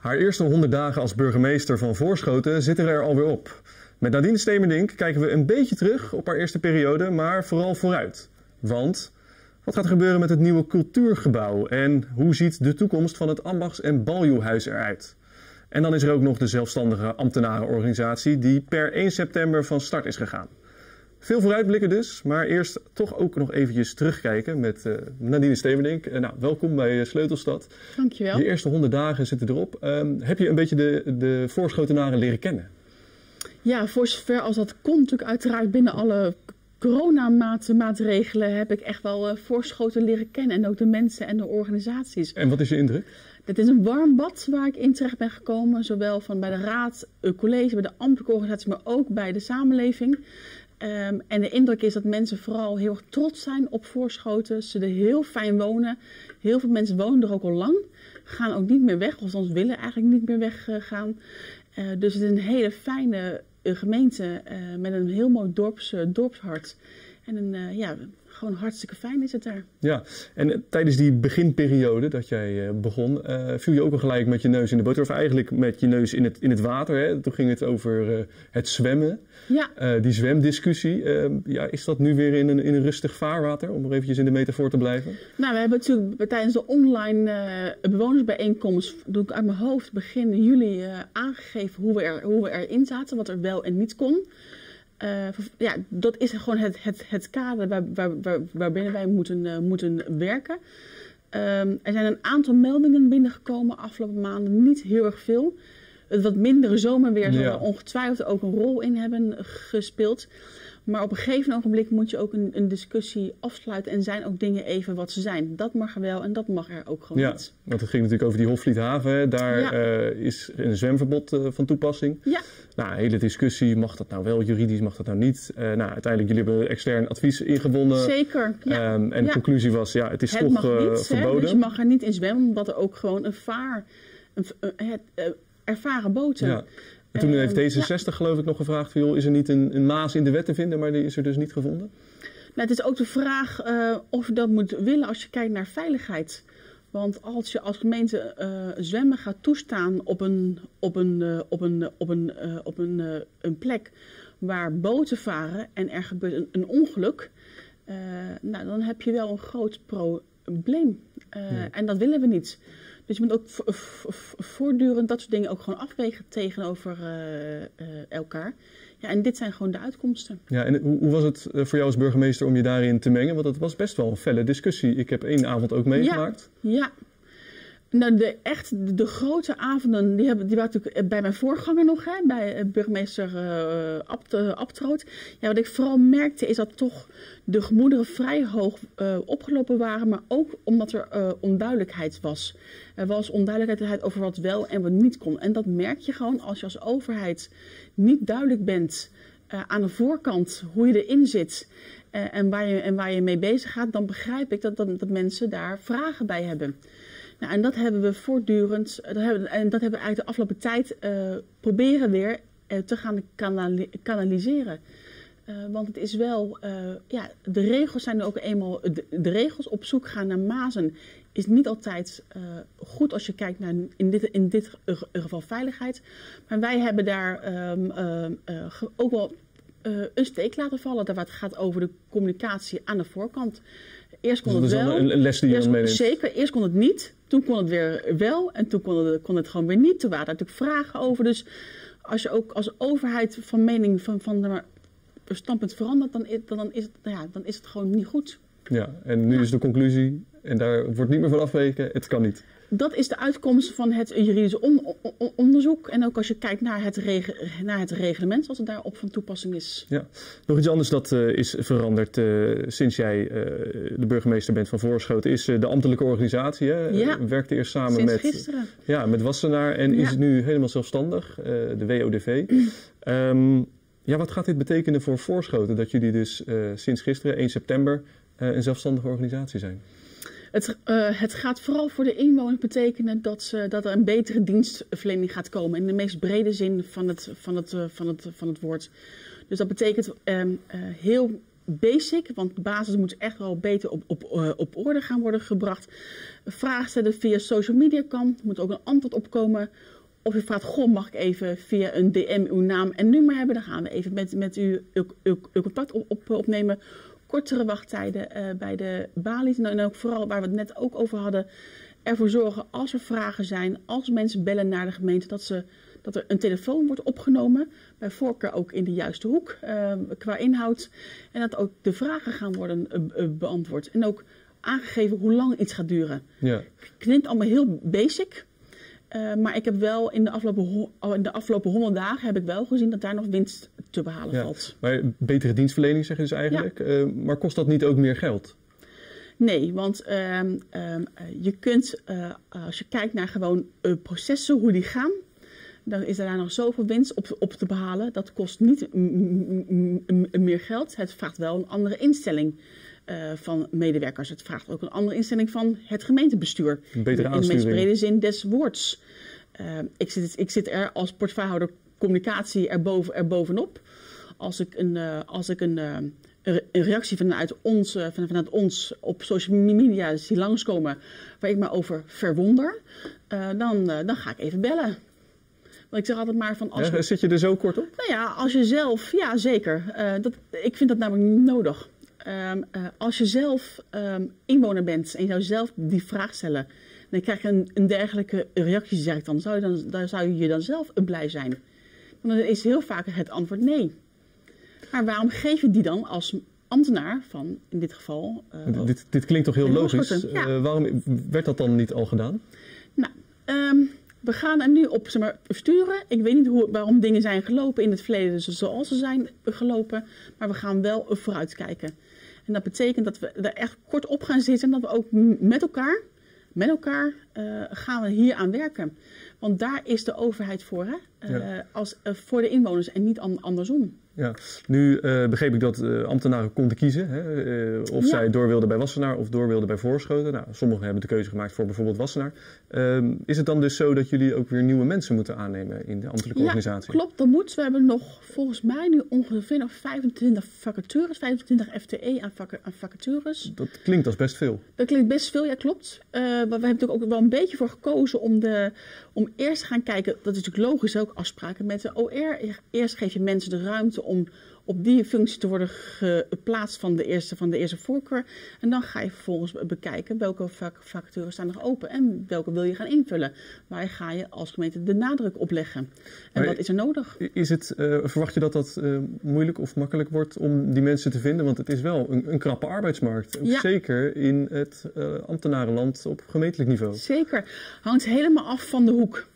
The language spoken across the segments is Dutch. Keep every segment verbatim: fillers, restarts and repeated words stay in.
Haar eerste honderd dagen als burgemeester van Voorschoten zitten er alweer op. Met Nadine Stemerdink kijken we een beetje terug op haar eerste periode, maar vooral vooruit. Want wat gaat er gebeuren met het nieuwe cultuurgebouw en hoe ziet de toekomst van het Ambachts- en Baljuwhuis eruit? En dan is er ook nog de zelfstandige ambtenarenorganisatie die per één september van start is gegaan. Veel vooruitblikken dus, maar eerst toch ook nog eventjes terugkijken met uh, Nadine Stemerdink. Uh, nou, welkom bij uh, Sleutelstad. Dankjewel. Je eerste honderd dagen zitten erop. Um, heb je een beetje de, de Voorschotenaren leren kennen? Ja, voor zover als dat kon, natuurlijk uiteraard binnen alle coronamaatregelen heb ik echt wel uh, Voorschoten leren kennen. En ook de mensen en de organisaties. En wat is je indruk? Het is een warm bad waar ik in terecht ben gekomen. Zowel van bij de raad, het college, bij de ambtelijke organisatie, maar ook bij de samenleving. Um, en de indruk is dat mensen vooral heel erg trots zijn op Voorschoten. Ze er heel fijn wonen. Heel veel mensen wonen er ook al lang. Gaan ook niet meer weg, of soms willen eigenlijk niet meer weggaan. Uh, dus het is een hele fijne uh, gemeente uh, met een heel mooi dorps, uh, dorpshart. En een, uh, ja, gewoon hartstikke fijn is het daar. Ja, en uh, tijdens die beginperiode dat jij uh, begon, uh, viel je ook al gelijk met je neus in de boter. Of eigenlijk met je neus in het, in het water. Hè? Toen ging het over uh, het zwemmen. Ja. Uh, die zwemdiscussie. Uh, ja, is dat nu weer in een, in een rustig vaarwater? Om nog eventjes in de metafoor te blijven. Nou, we hebben natuurlijk tijdens de online uh, bewonersbijeenkomst, doe ik uit mijn hoofd, begin juli uh, aangegeven hoe we, er, hoe we erin zaten. Wat er wel en niet kon. Uh, ja, dat is gewoon het, het, het kader waar, waar, waar, waarbinnen wij moeten, uh, moeten werken. Um, er zijn een aantal meldingen binnengekomen afgelopen maanden, niet heel erg veel. Het wat mindere zomerweer zal ja. er ongetwijfeld ook een rol in hebben gespeeld. Maar op een gegeven ogenblik moet je ook een, een discussie afsluiten en zijn ook dingen even wat ze zijn. Dat mag er wel en dat mag er ook gewoon ja, niet. Want het ging natuurlijk over die Hofvliethaven. Daar ja. uh, is een zwemverbod uh, van toepassing. Ja. Nou, een hele discussie, mag dat nou wel juridisch, mag dat nou niet? Uh, nou, uiteindelijk, jullie hebben extern advies ingewonnen. Zeker, ja. Um, en ja. de conclusie was, ja, het is het toch mag uh, niet, verboden. Hè? Dus je mag er niet in zwemmen, omdat er ook gewoon een vaar, een, een, een ervaren boten... Ja. En toen heeft D zesenzestig ja. geloof ik nog gevraagd, joh, is er niet een, een maas in de wet te vinden, maar die is er dus niet gevonden? Nou, het is ook de vraag uh, of je dat moet willen als je kijkt naar veiligheid. Want als je als gemeente uh, zwemmen gaat toestaan op een, op een, uh, op een, op een, uh, op een, uh, een plek waar boten varen en er gebeurt een, een ongeluk, uh, nou, dan heb je wel een groot probleem. Uh, ja. En dat willen we niet. Dus je moet ook voortdurend dat soort dingen ook gewoon afwegen tegenover uh, uh, elkaar. Ja, en dit zijn gewoon de uitkomsten. Ja, en hoe, hoe was het voor jou als burgemeester om je daarin te mengen? Want het was best wel een felle discussie. Ik heb één avond ook meegemaakt. Ja, ja. Nou, de, echt de, de grote avonden, die, hebben, die waren natuurlijk bij mijn voorganger nog, hè, bij burgemeester uh, Abt, uh, Abtroot. Ja, wat ik vooral merkte is dat toch de gemoederen vrij hoog uh, opgelopen waren, maar ook omdat er uh, onduidelijkheid was. Er was onduidelijkheid over wat wel en wat niet kon. En dat merk je gewoon als je als overheid niet duidelijk bent uh, aan de voorkant hoe je erin zit uh, en, waar je, en waar je mee bezig gaat, dan begrijp ik dat, dat, dat mensen daar vragen bij hebben. Nou, en dat hebben we voortdurend, dat hebben, en dat hebben we eigenlijk de afgelopen tijd uh, proberen weer uh, te gaan kanali kanaliseren. Uh, want het is wel, uh, ja, de regels zijn ook eenmaal, de, de regels op zoek gaan naar mazen is niet altijd uh, goed als je kijkt naar, in dit, in dit geval veiligheid. Maar wij hebben daar um, uh, uh, ook wel uh, een steek laten vallen, daar waar het gaat over de communicatie aan de voorkant. Eerst kon dus het wel. Een, een les die je eerst, meeneemt. Zeker, eerst kon het niet. Toen kon het weer wel. En toen kon het, kon het gewoon weer niet. Toen waren er natuurlijk vragen over. Dus als je ook als overheid van mening van, van de standpunt verandert, dan, dan, is het, ja, dan is het gewoon niet goed. Ja, en nu ja. is de conclusie, en daar wordt niet meer van afweken, het kan niet. Dat is de uitkomst van het juridische on on onderzoek. En ook als je kijkt naar het, naar het reglement, als het daarop van toepassing is. Ja. Nog iets anders dat uh, is veranderd uh, sinds jij uh, de burgemeester bent van Voorschoten, is uh, de ambtelijke organisatie. Hè? Ja, uh, werkte eerst samen sinds met, gisteren. Ja, met Wassenaar en ja. is het nu helemaal zelfstandig, uh, de W O D V. um, ja, wat gaat dit betekenen voor Voorschoten, dat jullie dus uh, sinds gisteren, één september, uh, een zelfstandige organisatie zijn? Het, uh, het gaat vooral voor de inwoners betekenen dat, ze, dat er een betere dienstverlening gaat komen. In de meest brede zin van het, van het, uh, van het, van het woord. Dus dat betekent um, uh, heel basic, want de basis moet echt wel beter op, op, uh, op orde gaan worden gebracht. Vragen stellen via social media kan, er moet ook een antwoord op komen. Of je vraagt, goh, mag ik even via een D M uw naam en nummer hebben? Dan gaan we even met, met u uw, uw, uw contact op, op, opnemen. Kortere wachttijden uh, bij de balies. En ook vooral waar we het net ook over hadden, ervoor zorgen als er vragen zijn, als mensen bellen naar de gemeente, dat, ze, dat er een telefoon wordt opgenomen. Bij voorkeur ook in de juiste hoek uh, qua inhoud. En dat ook de vragen gaan worden uh, uh, beantwoord. En ook aangegeven hoe lang iets gaat duren. Ja. Klinkt allemaal heel basic. Uh, maar ik heb wel in de afgelopen, in de afgelopen honderd dagen heb ik wel gezien dat daar nog winst te behalen Ja. valt. Maar betere dienstverlening zeg je dus eigenlijk. Ja. Uh, maar kost dat niet ook meer geld? Nee, want uh, uh, je kunt, uh, als je kijkt naar gewoon uh, processen, hoe die gaan, dan is er daar nog zoveel winst op, op te behalen. Dat kost niet m- m- m- meer geld. Het vraagt wel een andere instelling uh, van medewerkers. Het vraagt ook een andere instelling van het gemeentebestuur. Een betere in de aansturing. meest brede zin des woords. Uh, ik, zit, ik zit er als portefeuillehouder communicatie erboven, erbovenop. Als ik een, uh, als ik een, uh, een reactie vanuit ons, uh, vanuit ons op social media zie langskomen waar ik me over verwonder, uh, dan, uh, dan ga ik even bellen. Want ik zeg altijd maar van... Als Ja, zit je er zo kort op? Nou ja, als je zelf... Ja, zeker. Uh, dat, ik vind dat namelijk nodig. Um, uh, als je zelf um, inwoner bent en je zou zelf die vraag stellen, dan krijg je een, een dergelijke reactie, zeg ik dan. Zou je dan, dan zou je dan zelf blij zijn? Dan is heel vaak het antwoord nee. Maar waarom geef je die dan als ambtenaar van, in dit geval... Uh, dit, dit klinkt toch heel logisch? Ja. Uh, waarom werd dat dan niet al gedaan? Nou, um, we gaan er nu op zeg maar, sturen. Ik weet niet hoe, waarom dingen zijn gelopen in het verleden zoals ze zijn gelopen. Maar we gaan wel vooruitkijken. En dat betekent dat we er echt kort op gaan zitten. En dat we ook met elkaar, met elkaar uh, gaan we hier aan werken. Want daar is de overheid voor. Hè? Uh, ja. als, uh, voor de inwoners en niet an- andersom. Ja, nu uh, begreep ik dat uh, ambtenaren konden kiezen. Hè? Uh, of ja. zij door wilden bij Wassenaar of door wilden bij Voorschoten. Nou, sommigen hebben de keuze gemaakt voor bijvoorbeeld Wassenaar. Uh, is het dan dus zo dat jullie ook weer nieuwe mensen moeten aannemen in de ambtelijke ja, organisatie? Klopt, dat moet. We hebben nog volgens mij nu ongeveer nog vijfentwintig vacatures, vijfentwintig F T E aan, vac- aan vacatures. Dat klinkt als best veel. Dat klinkt best veel, ja klopt. Uh, maar we hebben natuurlijk ook wel een beetje voor gekozen om, de, om eerst te gaan kijken, dat is natuurlijk logisch ook, afspraken met de O R. Eerst geef je mensen de ruimte om op die functie te worden geplaatst van de eerste, van de eerste voorkeur. En dan ga je vervolgens bekijken welke vac- vacatures staan nog open en welke wil je gaan invullen. Waar ga je als gemeente de nadruk op leggen? En maar wat is er nodig? Is het, uh, verwacht je dat dat uh, moeilijk of makkelijk wordt om die mensen te vinden? Want het is wel een, een krappe arbeidsmarkt. Ook ja. Zeker in het uh, ambtenarenland op gemeentelijk niveau. Zeker. Hangt helemaal af van de hoek.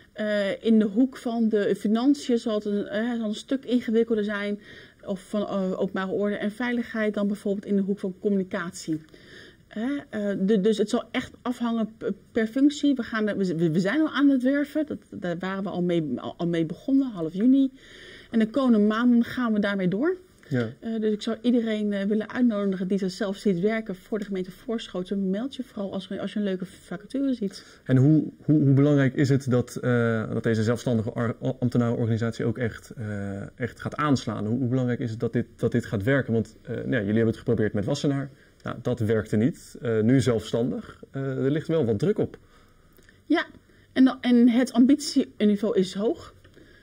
Uh, in de hoek van de financiën zal het een, uh, zal een stuk ingewikkelder zijn, of van uh, openbare orde en veiligheid, dan bijvoorbeeld in de hoek van communicatie. Uh, uh, de, dus het zal echt afhangen per functie. We, gaan er, we, we zijn al aan het werven, dat, daar waren we al mee, al, al mee begonnen, half juni. En de komende maanden gaan we daarmee door. Ja. Uh, dus ik zou iedereen uh, willen uitnodigen die zichzelf ziet werken voor de gemeente Voorschoten. Meld je vooral als, als je een leuke vacature ziet. En hoe, hoe, hoe belangrijk is het dat, uh, dat deze zelfstandige ar- ambtenarenorganisatie ook echt, uh, echt gaat aanslaan? Hoe, hoe belangrijk is het dat dit, dat dit gaat werken? Want uh, nee, jullie hebben het geprobeerd met Wassenaar. Nou, dat werkte niet. Uh, nu zelfstandig. Uh, er ligt wel wat druk op. Ja, en, en het ambitieniveau is hoog.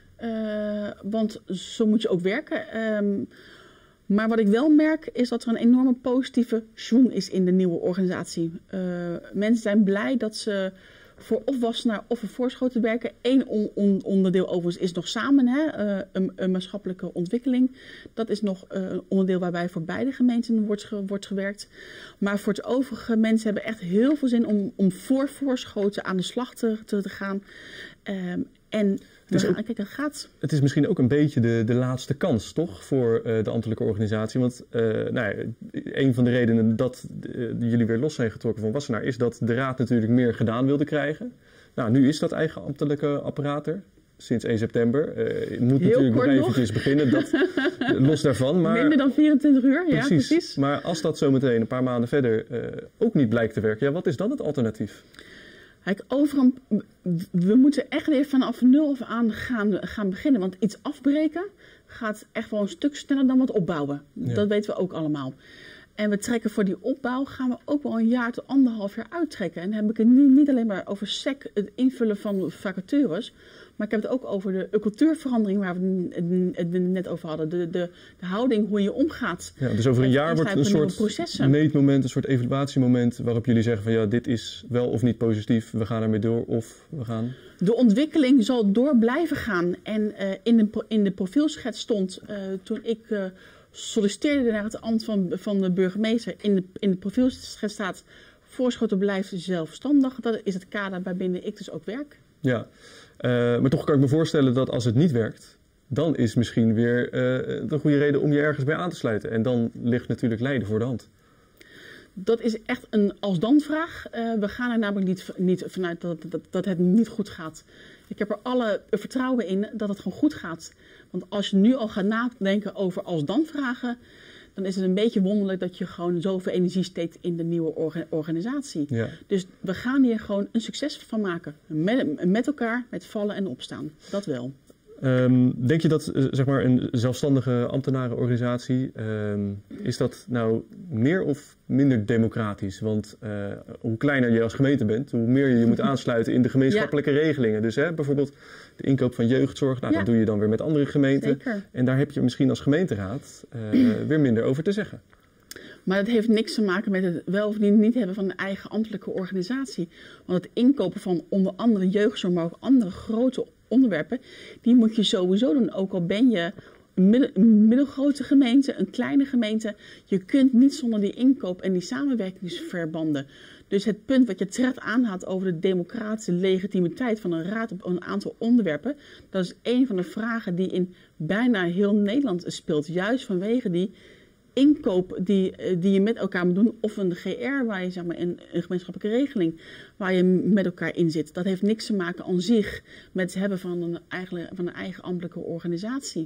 Uh, want zo moet je ook werken. Um, maar wat ik wel merk is dat er een enorme positieve schwung is in de nieuwe organisatie. Uh, mensen zijn blij dat ze voor of Wassenaar of voor Voorschoten werken. Eén on, on, onderdeel overigens is nog samen, hè? Uh, een, een maatschappelijke ontwikkeling. Dat is nog uh, een onderdeel waarbij voor beide gemeenten wordt, ge, wordt gewerkt. Maar voor het overige mensen hebben echt heel veel zin om, om voor Voorschoten aan de slag te, te, te gaan. Um, en Het is, ook, kijk, dat gaat. Het is misschien ook een beetje de, de laatste kans, toch, voor uh, de ambtelijke organisatie. Want uh, nou ja, een van de redenen dat uh, jullie weer los zijn getrokken van Wassenaar is dat de raad natuurlijk meer gedaan wilde krijgen. Nou, nu is dat eigen ambtelijke apparaat er. Sinds één september. Uh, het moet Heel natuurlijk nog eventjes nog. beginnen, dat, los daarvan. Maar, minder dan vierentwintig uur, precies, ja precies. Maar als dat zometeen een paar maanden verder uh, ook niet blijkt te werken, ja, wat is dan het alternatief? Kijk, overal, we moeten echt weer vanaf nul aan gaan, gaan beginnen. Want iets afbreken gaat echt wel een stuk sneller dan wat opbouwen. Ja. Dat weten we ook allemaal. En we trekken voor die opbouw, gaan we ook wel een jaar tot anderhalf jaar uittrekken. En dan heb ik het niet, niet alleen maar over sec, het invullen van vacatures. Maar ik heb het ook over de cultuurverandering waar we het net over hadden. De, de, de houding, hoe je omgaat. Ja, dus over een jaar wordt een soort processen. meetmoment, een soort evaluatiemoment waarop jullie zeggen van ja, dit is wel of niet positief. We gaan ermee door of we gaan... De ontwikkeling zal door blijven gaan. En uh, in, de, in de profielschets stond uh, toen ik... Uh, solliciteerde naar het ambt van, van de burgemeester. In de, in de profielschets staat Voorschoten blijft zelfstandig. Dat is het kader waarbinnen ik dus ook werk. Ja, uh, maar toch kan ik me voorstellen dat als het niet werkt, dan is misschien weer uh, de goede reden om je ergens bij aan te sluiten. En dan ligt natuurlijk lijden voor de hand. Dat is echt een als-dan vraag. Uh, we gaan er namelijk niet, niet vanuit dat, dat, dat het niet goed gaat. Ik heb er alle vertrouwen in dat het gewoon goed gaat. Want als je nu al gaat nadenken over als-dan vragen, dan is het een beetje wonderlijk dat je gewoon zoveel energie steekt in de nieuwe orga- organisatie. Ja. Dus we gaan hier gewoon een succes van maken. Met, met elkaar, met vallen en opstaan. Dat wel. Um, denk je dat uh, zeg maar een zelfstandige ambtenarenorganisatie, um, is dat nou meer of minder democratisch? Want uh, hoe kleiner je als gemeente bent, hoe meer je je moet aansluiten in de gemeenschappelijke ja. regelingen. Dus hè, bijvoorbeeld de inkoop van jeugdzorg, nou, ja. dat doe je dan weer met andere gemeenten. Zeker. En daar heb je misschien als gemeenteraad uh, weer minder over te zeggen. Maar dat heeft niks te maken met het wel of niet, niet hebben van een eigen ambtelijke organisatie. Want het inkopen van onder andere jeugdzorg, maar ook andere grote onderwerpen, die moet je sowieso doen. Ook al ben je een, middel, een middelgrote gemeente, een kleine gemeente. Je kunt niet zonder die inkoop en die samenwerkingsverbanden. Dus het punt wat je terecht aanhaalt over de democratische legitimiteit van een raad op een aantal onderwerpen, dat is een van de vragen die in bijna heel Nederland speelt. Juist vanwege die inkoop die, die je met elkaar moet doen, of een G R waar je zeg maar een, een gemeenschappelijke regeling waar je met elkaar in zit. Dat heeft niks te maken aan zich met het hebben van een eigen, van een eigen ambtelijke organisatie.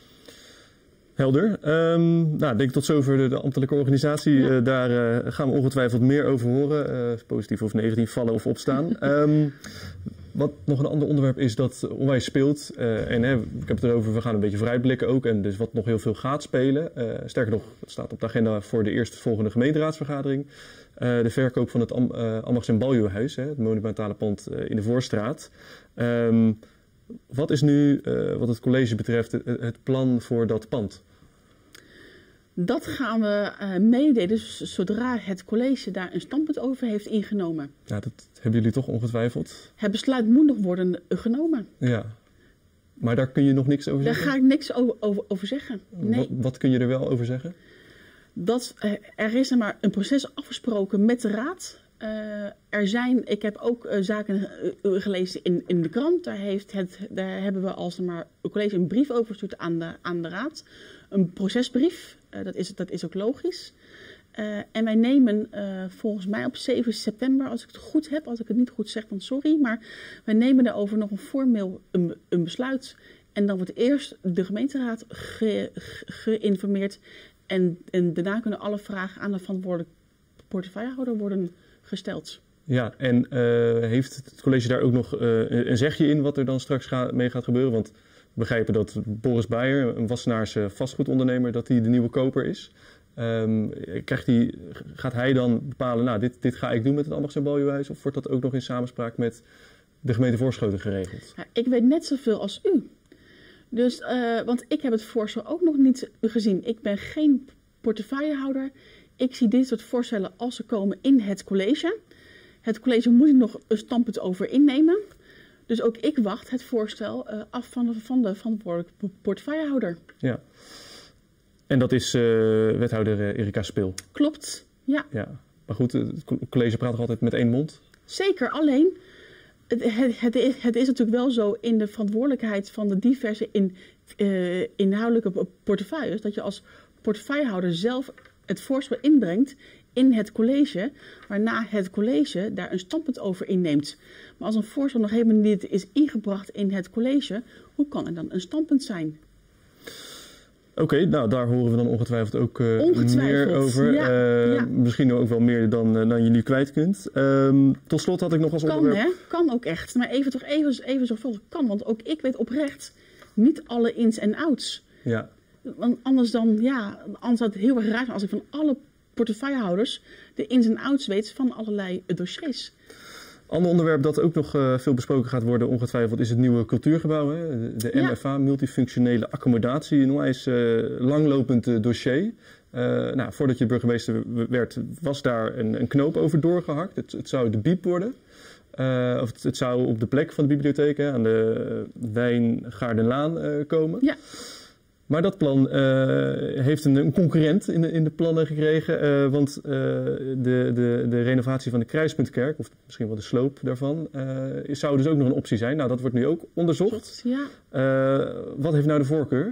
Helder. Um, nou, denk tot zover de, de ambtelijke organisatie. Ja. Uh, daar uh, gaan we ongetwijfeld meer over horen. Uh, positief of negatief, vallen of opstaan. um, Wat nog een ander onderwerp is dat onwijs speelt. Uh, en hè, ik heb het erover, we gaan een beetje vooruitblikken ook. En dus wat nog heel veel gaat spelen. Uh, sterker nog, het staat op de agenda voor de eerstvolgende gemeenteraadsvergadering. Uh, de verkoop van het Am- uh, Ambachts- en Baljuwhuis, hè, het monumentale pand uh, in de Voorstraat. Um, wat is nu, uh, wat het college betreft, het, het plan voor dat pand? Dat gaan we uh, meedelen dus zodra het college daar een standpunt over heeft ingenomen. Ja, dat hebben jullie toch ongetwijfeld? Het besluit moet nog worden genomen. Ja, maar daar kun je nog niks over zeggen? Daar ga ik niks over, over, over zeggen. Nee. Wat, wat kun je er wel over zeggen? Dat, uh, er is er maar een proces afgesproken met de raad. Uh, er zijn, ik heb ook uh, zaken uh, gelezen in, in de krant. Daar, heeft het, daar hebben we als maar een college een brief over gestuurd aan de, aan de raad. Een procesbrief. Uh, dat, is, dat is ook logisch. Uh, en wij nemen uh, volgens mij op zeven september, als ik het goed heb, als ik het niet goed zeg, dan sorry. Maar wij nemen daarover nog een formeel een, een besluit. En dan wordt eerst de gemeenteraad ge, ge, geïnformeerd. En, en daarna kunnen alle vragen aan de verantwoordelijke portefeuillehouder worden gesteld. Ja, en uh, heeft het college daar ook nog uh, een zegje in wat er dan straks ga, mee gaat gebeuren? Want we begrijpen dat Boris Beijer, een Wassenaarse vastgoedondernemer, dat hij de nieuwe koper is. Um, krijgt hij, gaat hij dan bepalen, nou, dit, dit ga ik doen met het Ambachts- en Baljuwhuis? Of wordt dat ook nog in samenspraak met de gemeente Voorschoten geregeld? Ja, ik weet net zoveel als u. Dus, uh, want ik heb het voorstel ook nog niet gezien. Ik ben geen portefeuillehouder. Ik zie dit soort voorstellen als ze komen in het college. Het college moet er nog een standpunt over innemen. Dus ook ik wacht het voorstel uh, af van de, van de verantwoordelijke portefeuillehouder. Ja. En dat is uh, wethouder uh, Erika Spil. Klopt, ja. ja. Maar goed, het college praat nog altijd met één mond? Zeker, alleen het, het, het, is, het is natuurlijk wel zo in de verantwoordelijkheid van de diverse in, uh, inhoudelijke portefeuilles, dat je als portefeuillehouder zelf het voorstel inbrengt in het college, waarna het college daar een standpunt over inneemt. Maar als een voorstel nog helemaal niet is ingebracht in het college, hoe kan er dan een standpunt zijn? Oké, okay, nou daar horen we dan ongetwijfeld ook uh, ongetwijfeld. meer over. Ja, uh, ja. Misschien ook wel meer dan, uh, dan je nu kwijt kunt. Um, tot slot had ik nog als kan, onderwerp... Kan, hè? Kan ook echt. Maar even toch even, even zorgvuldig kan. Want ook ik weet oprecht niet alle ins en outs. Ja. Want anders dan, ja, anders zou het heel erg raar zijn als ik van alle portefeuillehouders de ins en outs weet van allerlei dossiers. Ander onderwerp dat ook nog uh, veel besproken gaat worden, ongetwijfeld, is het nieuwe cultuurgebouw. Hè? De, de M F A, ja. Multifunctionele Accommodatie, een onwijs uh, langlopend uh, dossier. Uh, nou, voordat je burgemeester werd, was daar een, een knoop over doorgehakt. Het, het zou de B I E P worden. Uh, of het, het zou op de plek van de bibliotheek, hè, aan de Wijngaardenlaan uh, komen. Ja. Maar dat plan uh, heeft een, een concurrent in de, in de plannen gekregen. Uh, want uh, de, de, de renovatie van de Kruispuntkerk, of misschien wel de sloop daarvan, uh, zou dus ook nog een optie zijn. Nou, dat wordt nu ook onderzocht. Ja. Uh, wat heeft nou de voorkeur?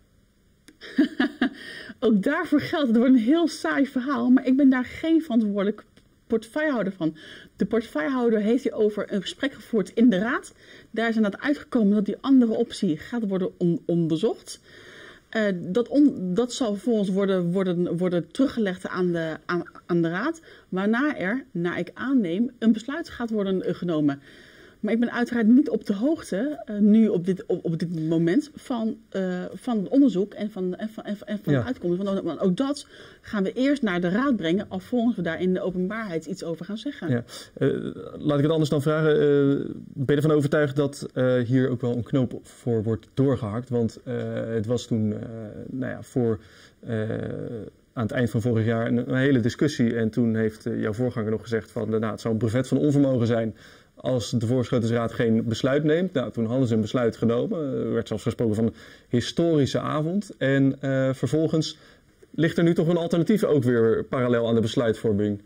Ook daarvoor geldt, het wordt een heel saai verhaal. Maar ik ben daar geen verantwoordelijk portefeuillehouder van. De portefeuillehouder heeft hierover een gesprek gevoerd in de raad. Daar is inderdaad uitgekomen dat die andere optie gaat worden on- onderzocht. Uh, dat, on, dat zal vervolgens worden, worden, worden teruggelegd aan de, aan, aan de raad. Waarna er, naar ik aanneem, een besluit gaat worden uh, genomen. Maar ik ben uiteraard niet op de hoogte, uh, nu op dit, op, op dit moment, van, uh, van het onderzoek en van, en van, en van, en van ja. de uitkomst. Want, want ook dat gaan we eerst naar de raad brengen, alvorens we daar in de openbaarheid iets over gaan zeggen. Ja. Uh, laat ik het anders dan vragen. Uh, ben je ervan overtuigd dat uh, hier ook wel een knoop voor wordt doorgehakt? Want uh, het was toen, uh, nou ja, voor... Uh, aan het eind van vorig jaar een, een hele discussie. En toen heeft uh, jouw voorganger nog gezegd van, nou, het zou een brevet van onvermogen zijn als de Voorschotensraad geen besluit neemt. Nou, toen hadden ze een besluit genomen. Er werd zelfs gesproken van een historische avond. En uh, vervolgens ligt er nu toch een alternatief ook weer parallel aan de besluitvorming.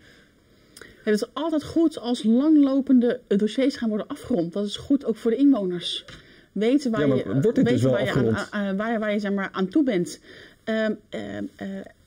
Het is altijd goed als langlopende dossiers gaan worden afgerond. Dat is goed ook voor de inwoners. Weten waar ja, maar je, wordt dit weten dus wel waar, je aan, aan, waar, waar je zeg maar, aan toe bent. Uh, uh, uh,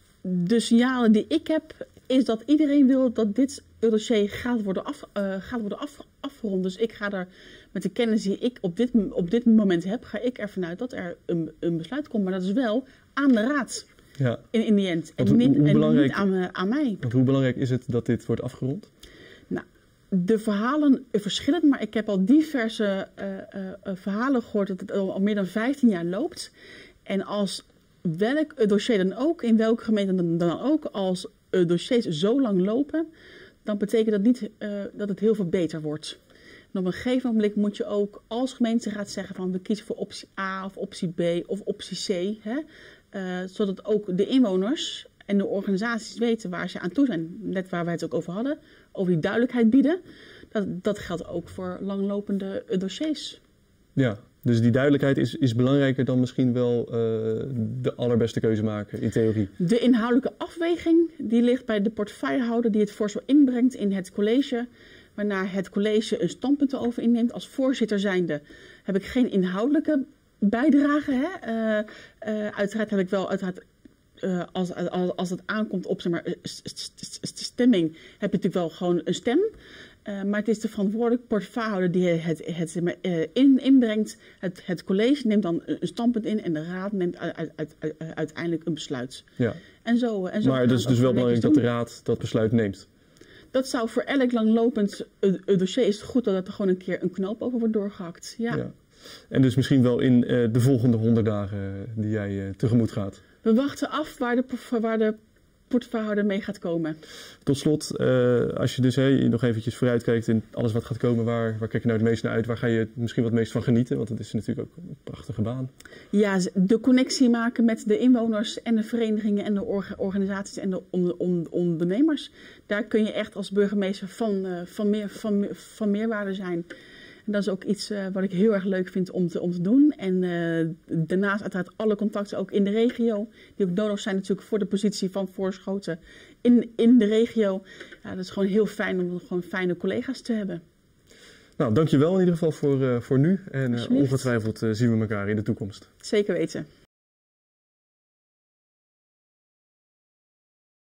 de signalen die ik heb is dat iedereen wil dat dit dossier gaat worden, af, uh, gaat worden af, afgerond. Dus ik ga er met de kennis die ik op dit, op dit moment heb, ga ik ervan uit dat er een, een besluit komt. Maar dat is wel aan de raad ja. in, in die end. En hoe, niet, hoe en niet aan, uh, aan mij. Want hoe belangrijk is het dat dit wordt afgerond? Nou, de verhalen verschillen, maar ik heb al diverse uh, uh, verhalen gehoord dat het al meer dan vijftien jaar loopt. En als welk dossier dan ook, in welke gemeente dan, dan ook, als uh, dossiers zo lang lopen, dan betekent dat niet uh, dat het heel veel beter wordt. En op een gegeven moment moet je ook als gemeenteraad zeggen van we kiezen voor optie A of optie B of optie C. Hè? Uh, zodat ook de inwoners en de organisaties weten waar ze aan toe zijn. Net waar wij het ook over hadden, over die duidelijkheid bieden. Dat, dat geldt ook voor langlopende uh, dossiers. Ja. Dus die duidelijkheid is, is belangrijker dan misschien wel uh, de allerbeste keuze maken in theorie. De inhoudelijke afweging die ligt bij de portefeuillehouder die het voorstel inbrengt in het college. Waarna het college een standpunt erover inneemt. Als voorzitter zijnde heb ik geen inhoudelijke bijdrage. Hè? Uh, uh, uiteraard heb ik wel... Uiteraard, uh, als, als, als het aankomt op zeg maar, stemming heb je natuurlijk wel gewoon een stem. Uh, maar het is de verantwoordelijke portefeuillehouder die het, het, het uh, in, inbrengt. Het, het college neemt dan een standpunt in en de raad neemt uit, uit, uit, uit, uiteindelijk een besluit. Ja. En zo, en zo maar het is dus wel belangrijk dat de raad dat besluit neemt. Dat zou voor elk langlopend uh, dossier is het goed dat er gewoon een keer een knoop over wordt doorgehakt. Ja. Ja. En dus misschien wel in uh, de volgende honderd dagen die jij uh, tegemoet gaat. We wachten af waar de, waar de portefeuillehouder mee gaat komen. Tot slot, uh, als je dus hey, nog eventjes vooruit kijkt in alles wat gaat komen, waar, waar kijk je nou het meest naar uit? Waar ga je misschien wat meest van genieten? Want het is natuurlijk ook een prachtige baan. Ja, de connectie maken met de inwoners en de verenigingen en de orga- organisaties en de on- on- ondernemers. Daar kun je echt als burgemeester van, uh, van, meer, van, van meerwaarde zijn. En dat is ook iets uh, wat ik heel erg leuk vind om te, om te doen. En uh, daarnaast uiteraard alle contacten ook in de regio. Die ook nodig zijn natuurlijk voor de positie van Voorschoten in, in de regio. Ja, dat is gewoon heel fijn om gewoon fijne collega's te hebben. Nou, dankjewel in ieder geval voor, uh, voor nu. En uh, ongetwijfeld uh, zien we elkaar in de toekomst. Zeker weten.